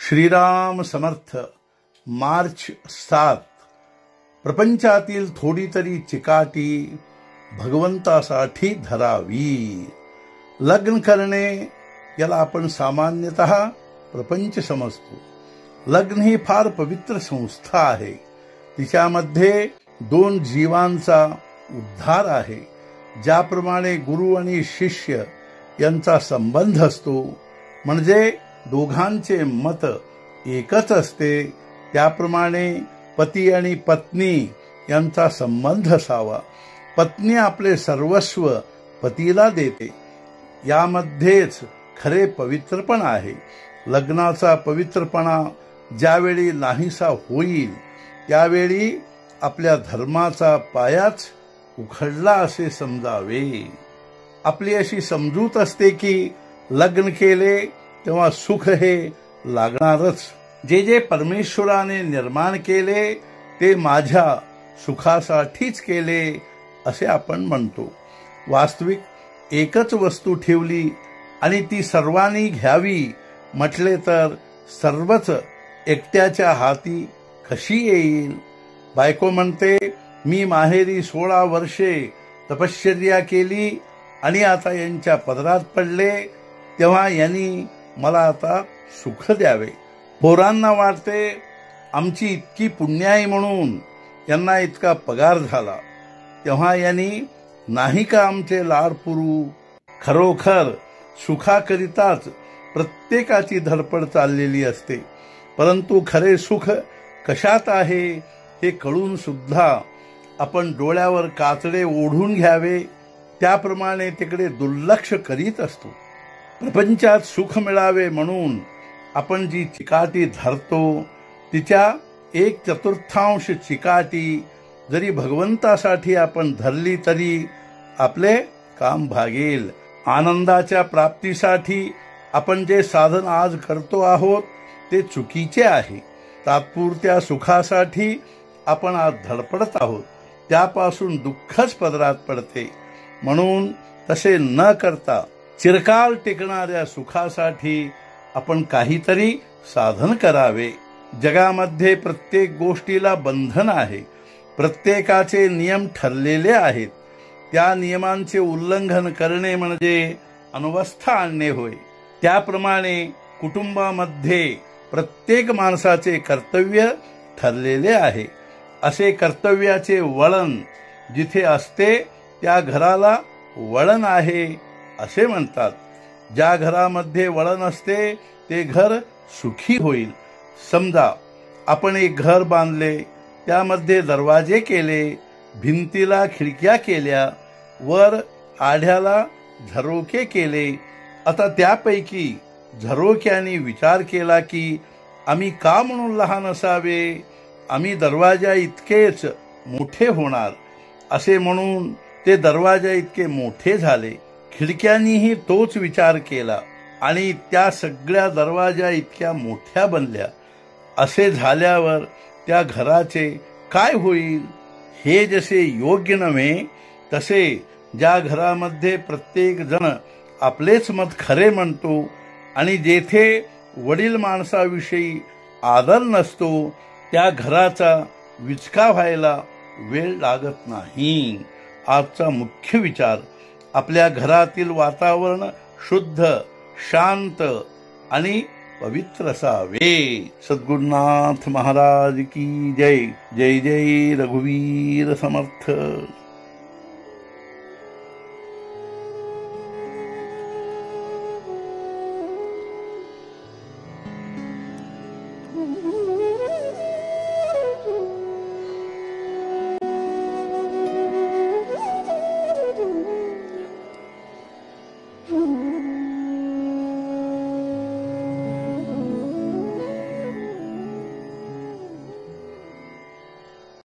श्रीराम समर्थ. मार्च 7. प्रपंचातील थोडी तरी चिकाटी भगवंतासाठी धरावी. लग्न करणे याला आपण सामान्यतः प्रपंच समजतो. लग्न ही फार पवित्र संस्था आहे. तिच्यामध्ये दोन जीवांचा उद्धार आहे. ज्याप्रमाणे गुरु आणि शिष्य यांचा संबंध असतो, म्हणजे दोघांचे मत एकच असते, त्याप्रमाणे पती आणि पत्नी यांचा संबंध असावा. पत्नी आपले सर्वस्व पतीला देते. यामध्येच खरे पवित्रपण आहे. लग्नाचा पवित्रपणा ज्यावेळी नाहीसा होईल, त्यावेळी आपल्या धर्माचा पायाच उखडला असे समजावे. आपली अशी समजूत असते की लग्न केले तेव्हा सुख हे लागणारच. जे जे परमेश्वराने निर्माण केले ते माझ्या सुखासाठीच केले असे आपण म्हणतो. वास्तविक एकच वस्तू ठेवली आणि ती सर्वांनी घ्यावी म्हटले तर सर्वच एकट्याच्या हाती कशी येईल? बायको म्हणते, मी माहेरी 16 वर्षे तपश्चर्या केली आणि आता यांच्या पदरात पडले, तेव्हा यांनी मला आता सुख द्यावे. पोरांना वाटते, आमची इतकी पुण्याई म्हणून यांना इतका पगार झाला, तेव्हा यांनी नाही का आमचे लाड पुरू. खरोखर सुखाकरिताच प्रत्येकाची धडपड चाललेली असते, परंतु खरे सुख कशात आहे हे कळून सुद्धा आपण डोळ्यावर कातडे ओढून घ्यावे त्याप्रमाणे तिकडे दुर्लक्ष करीत असतो. प्रपंचात सुख मिळावे म्हणून आपण जी चिकाटी धरतो, तिच्या 1/4 चिकाटी जरी भगवंतासाठी आपण धरली तरी आपले काम भागेल. आनंदाच्या प्राप्तीसाठी आपण जे साधन आज करतो आहोत ते चुकीचे आहे. तात्पुरत्या सुखासाठी आपण आज धडपडत आहोत, त्यापासून दुःखच पदरात पडते. म्हणून तसे न करता चिरकाल टिकणाऱ्या सुखासाठी आपण काहीतरी साधन करावे. जगामध्ये प्रत्येक गोष्टीला बंधन आहे. प्रत्येकाचे नियम ठरलेले आहेत. त्या नियमांचे उल्लंघन करणे म्हणजे अनवस्था आणणे होय. त्याप्रमाणे कुटुंबामध्ये प्रत्येक माणसाचे कर्तव्य ठरलेले आहे. असे कर्तव्याचे वळण जिथे असते त्या घराला वळण आहे असे म्हणतात. ज्या घरामध्ये वळण असते ते घर सुखी होईल. समजा आपण एक घर बांधले, त्यामध्ये दरवाजे केले, भिंतीला खिडक्या केल्या, वर आढ्याला झरोके केले. आता त्यापैकी झरोक्याने विचार केला की आम्ही का म्हणून लहान असावे, आम्ही दरवाजा इतकेच मोठे होणार असे म्हणून ते दरवाजा इतके मोठे झाले. खिडक्यांनीही तोच विचार केला आणि त्या सगळ्या दरवाजा इतक्या मोठ्या बनल्या. असे झाल्यावर त्या घराचे काय होईल? हे जसे योग्य नव्हे, तसे ज्या घरामध्ये प्रत्येक जण आपलेच मत खरे म्हणतो आणि जेथे वडील माणसाविषयी आदर नसतो, त्या घराचा विचका व्हायला वेळ लागत नाही. आजचा मुख्य विचार, आपल्या घरातील वातावरण शुद्ध, शांत आणि पवित्र असावे. सद्गुरुनाथ महाराज की जय. जय जय रघुवीर समर्थ.